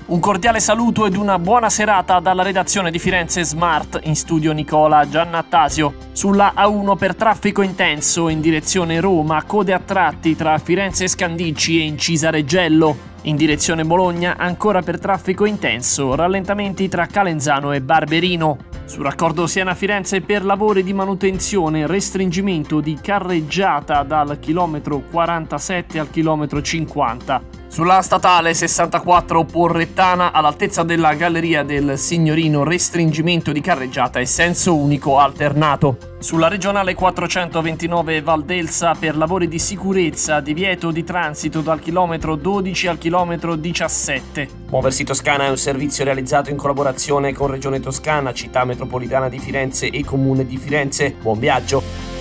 Un cordiale saluto ed una buona serata dalla redazione di Firenze Smart, in studio Nicola Giannattasio. Sulla A1 per traffico intenso in direzione Roma, code a tratti tra Firenze Scandicci e Incisa Reggello. In direzione Bologna ancora per traffico intenso, rallentamenti tra Calenzano e Barberino. Sul raccordo Siena-Firenze per lavori di manutenzione, restringimento di carreggiata dal chilometro 47 al chilometro 50. Sulla statale 64 Porrettana all'altezza della Galleria del Signorino, restringimento di carreggiata e senso unico alternato. Sulla regionale 429 Valdelsa per lavori di sicurezza, divieto di transito dal chilometro 12 al chilometro 17. Muoversi Toscana è un servizio realizzato in collaborazione con Regione Toscana, Città Metropolitana di Firenze e Comune di Firenze. Buon viaggio!